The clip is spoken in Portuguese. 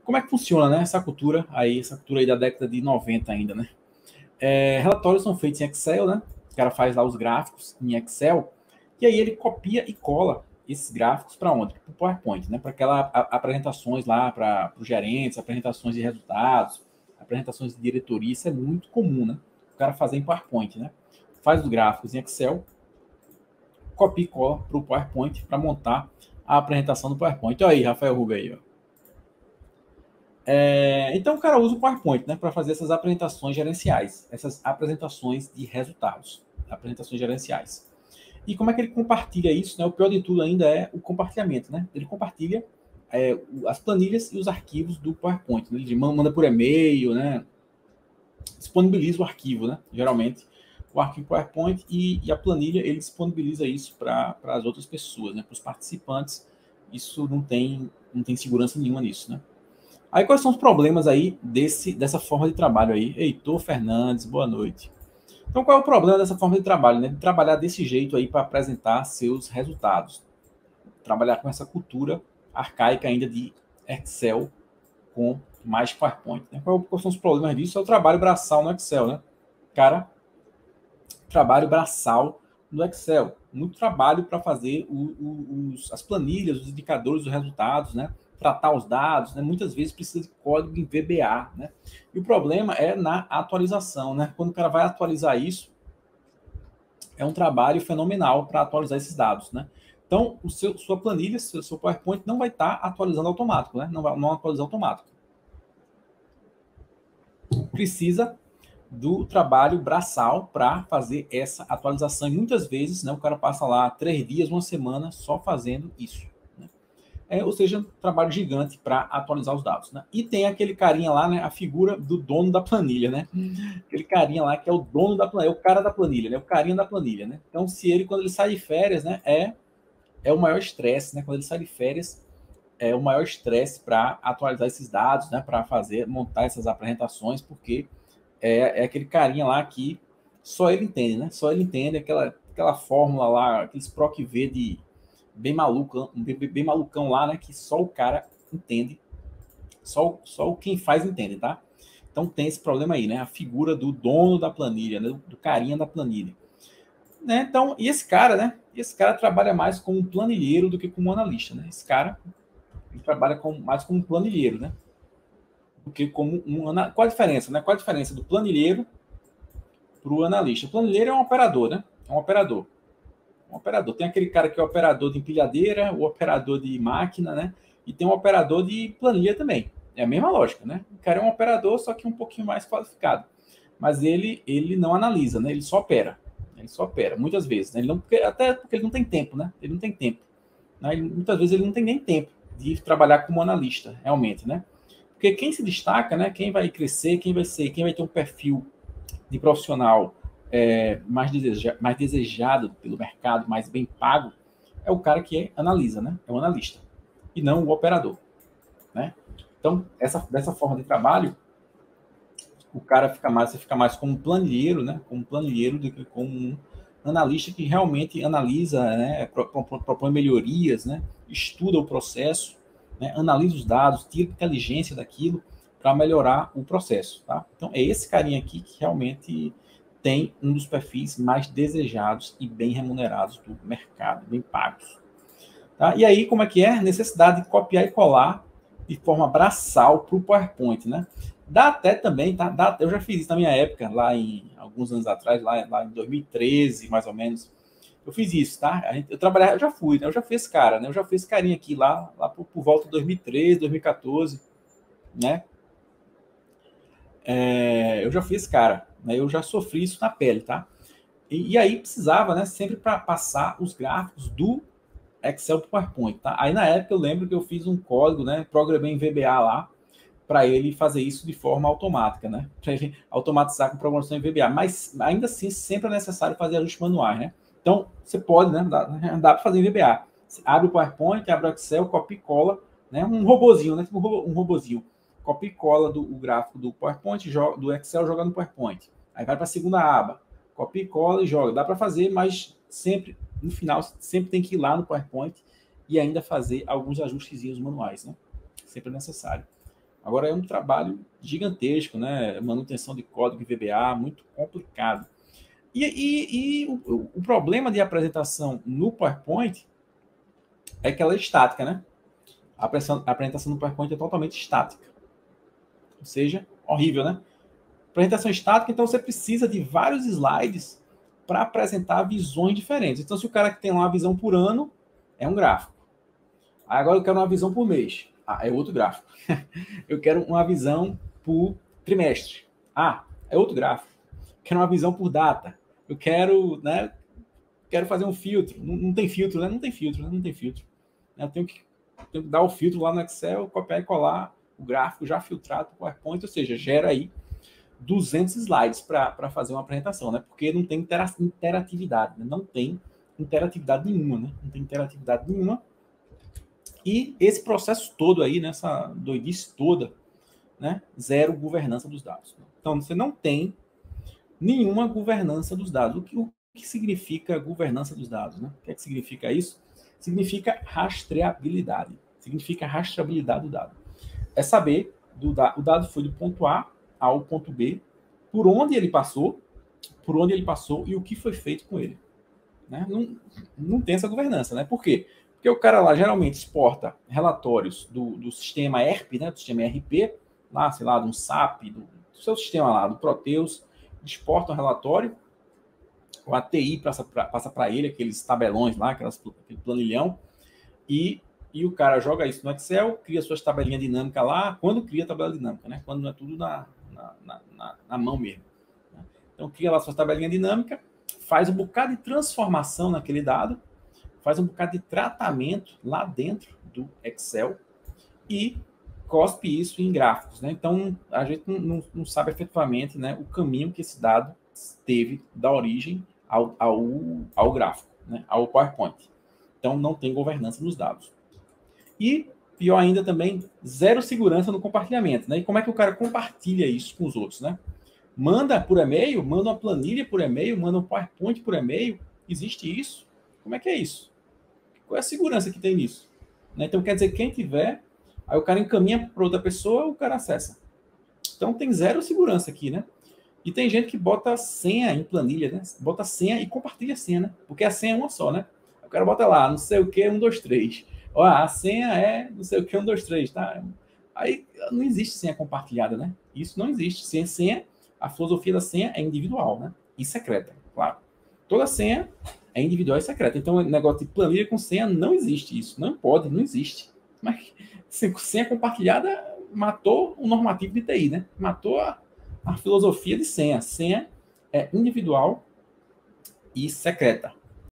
como é que funciona, né, essa cultura aí da década de 90 ainda, né? Relatórios são feitos em Excel, né? O cara faz lá os gráficos em Excel, e aí ele copia e cola esses gráficos para onde? Para o PowerPoint, né? Para aquelas apresentações lá para os gerentes, apresentações de resultados, apresentações de diretoria, isso é muito comum, né? O cara fazer em PowerPoint, né? Faz os gráficos em Excel, copia e cola para o PowerPoint para montar a apresentação do PowerPoint. Olha aí, Rafael Rubem aí, ó. Então o cara usa o PowerPoint, né, para fazer essas apresentações gerenciais, essas apresentações de resultados, apresentações gerenciais. E como é que ele compartilha isso, né? O pior de tudo ainda é o compartilhamento, né? Ele compartilha as planilhas e os arquivos do PowerPoint, né? Ele manda por e-mail, né? Disponibiliza o arquivo, né? Geralmente o arquivo PowerPoint e a planilha, ele disponibiliza isso para as outras pessoas, né? Para os participantes. Isso não tem segurança nenhuma nisso, né? Aí quais são os problemas aí dessa forma de trabalho aí? Heitor Fernandes, boa noite. Então qual é o problema dessa forma de trabalho, né? De trabalhar desse jeito aí para apresentar seus resultados. Trabalhar com essa cultura arcaica ainda de Excel com mais PowerPoint, né? Quais são os problemas disso? É o trabalho braçal no Excel, né? Cara, trabalho braçal no Excel. Muito trabalho para fazer as planilhas, os indicadores, os resultados, né? Tratar os dados, né? Muitas vezes precisa de código em VBA, né? E o problema é na atualização, né? Quando o cara vai atualizar isso, é um trabalho fenomenal para atualizar esses dados, né? Então, sua planilha, seu PowerPoint não vai estar atualizando automático, né? Não atualizar automático. Precisa do trabalho braçal para fazer essa atualização. E muitas vezes, né, o cara passa lá 3 dias, uma semana só fazendo isso. Né? Ou seja, um trabalho gigante para atualizar os dados. Né? E tem aquele carinha lá, né, a figura do dono da planilha, né? Aquele carinha lá que é o dono da planilha, é o cara da planilha, né? O carinha da planilha, né? Então, quando ele sai de férias, né, é o maior estresse, né? Quando ele sai de férias, é o maior estresse para atualizar esses dados, né? Para montar essas apresentações, porque é aquele carinha lá que só ele entende, né? Só ele entende aquela fórmula lá, aqueles PROC V de bem malucão lá, né? Que só o cara entende, só quem faz entende, tá? Então tem esse problema aí, né? A figura do dono da planilha, né? Do carinha da planilha. Né? Então, e esse cara, né? Esse cara trabalha mais como um planilheiro do que como analista, né? Esse cara, ele trabalha mais como um planilheiro, né? Do que como Qual a diferença, né? Qual a diferença do planilheiro para o analista? O planilheiro é um operador, né? É um operador. Um operador. Tem aquele cara que é operador de empilhadeira, o operador de máquina, né? E tem um operador de planilha também. É a mesma lógica, né? O cara é um operador, só que um pouquinho mais qualificado. Mas ele não analisa, né? Ele só opera. Ele só opera, muitas vezes. Né? Até porque ele não tem tempo, né? Ele não tem tempo. Né? Muitas vezes ele não tem nem tempo de trabalhar como analista, realmente, né? Porque quem se destaca, né? Quem vai crescer, quem vai ter um perfil de profissional mais desejado pelo mercado, mais bem pago, é o cara que analisa, né? É o analista, e não o operador, né? Então, dessa forma de trabalho, o cara você fica mais como um planilheiro, né? Como um planilheiro do que como um analista que realmente analisa, né? Propõe melhorias, né? Estuda o processo, né? Analisa os dados, tira inteligência daquilo para melhorar o processo, tá? Então, é esse carinha aqui que realmente tem um dos perfis mais desejados e bem remunerados do mercado, bem pagos. Tá? E aí, como é que é? Necessidade de copiar e colar de forma braçal para o PowerPoint, né? Dá até também, tá? Eu já fiz isso na minha época, alguns anos atrás, lá em 2013, mais ou menos. Eu fiz isso, tá? Eu já fui esse cara, né? Eu já fui esse carinha aqui lá por volta de 2013, 2014, né? Eu já fui esse cara, né? Eu já sofri isso na pele, tá? E aí precisava, né? Sempre para passar os gráficos do Excel para o PowerPoint, tá? Aí na época eu lembro que eu fiz um código, né? Programei em VBA lá, para ele fazer isso de forma automática, né? Para ele automatizar com programação em VBA. Mas ainda assim, sempre é necessário fazer ajustes manuais, né? Então, você pode, né? Dá para fazer em VBA. Você abre o PowerPoint, abre o Excel, copia e cola, né? Um robozinho, né? Um robozinho. Copia e cola o gráfico do PowerPoint, do Excel, joga no PowerPoint. Aí vai para a segunda aba. Copia e cola e joga. Dá para fazer, mas sempre, no final, sempre tem que ir lá no PowerPoint e ainda fazer alguns ajustezinhos manuais, né? Sempre é necessário. Agora é um trabalho gigantesco, né? Manutenção de código VBA, muito complicado. E o problema de apresentação no PowerPoint é que ela é estática, né? A apresentação no PowerPoint é totalmente estática. Ou seja, horrível, né? Apresentação estática, então você precisa de vários slides para apresentar visões diferentes. Então, se o cara que tem uma visão por ano, é um gráfico. Aí agora eu quero uma visão por mês. Ah, é outro gráfico. Eu quero uma visão por trimestre. Ah, é outro gráfico. Quero uma visão por data. Eu quero, né? Quero fazer um filtro. Não tem filtro, né? Não tem filtro, né? Não tem filtro. Eu tenho que dar o filtro lá no Excel, copiar e colar o gráfico já filtrado para o PowerPoint, ou seja, gera aí 200 slides para fazer uma apresentação, né? Porque não tem interatividade, né? Não tem interatividade nenhuma, né? Não tem interatividade nenhuma. E esse processo todo aí, nessa doidice toda, né? Zero governança dos dados. Então, você não tem nenhuma governança dos dados. O que significa governança dos dados, né? O que é que significa isso? Significa rastreabilidade. Significa rastreabilidade do dado. É saber o dado foi do ponto A ao ponto B, por onde ele passou e o que foi feito com ele. Né? Não tem essa governança, né? Por quê? Porque o cara lá geralmente exporta relatórios do sistema ERP, né? Do sistema ERP, lá, sei lá, de um SAP, do seu sistema lá, do Proteus, exporta um relatório, o ATI passa para ele aqueles tabelões lá, aquele planilhão, e o cara joga isso no Excel, cria suas tabelinhas dinâmicas lá, quando cria a tabela dinâmica, né? Quando não é tudo na mão mesmo. Né? Então, cria lá sua tabelinha dinâmica, faz um bocado de transformação naquele dado, faz um bocado de tratamento lá dentro do Excel e cospe isso em gráficos. Né? Então, a gente não sabe efetivamente, né, o caminho que esse dado teve da origem ao gráfico, né, ao PowerPoint. Então, não tem governança nos dados. E, pior ainda também, zero segurança no compartilhamento. Né? E como é que o cara compartilha isso com os outros? Né? Manda por e-mail, manda uma planilha por e-mail, manda um PowerPoint por e-mail. Existe isso? Como é que é isso? Qual é a segurança que tem nisso? Né? Então, quer dizer, quem tiver, aí o cara encaminha para outra pessoa, o cara acessa. Então, tem zero segurança aqui, né? E tem gente que bota senha em planilha, né? Bota senha e compartilha a senha, né? Porque a senha é uma só, né? O cara bota lá, não sei o que, 1, 2, 3. Ó, a senha é não sei o que, 1, 2, 3, tá? Aí não existe senha compartilhada, né? Isso não existe. Senha, a filosofia da senha é individual, né? E secreta, claro. Toda senha é individual e secreta. Então, o negócio de planilha com senha não existe isso. Não pode, não existe. Mas senha compartilhada matou o normativo de TI, né? Matou a filosofia de senha. Senha é individual e secreta.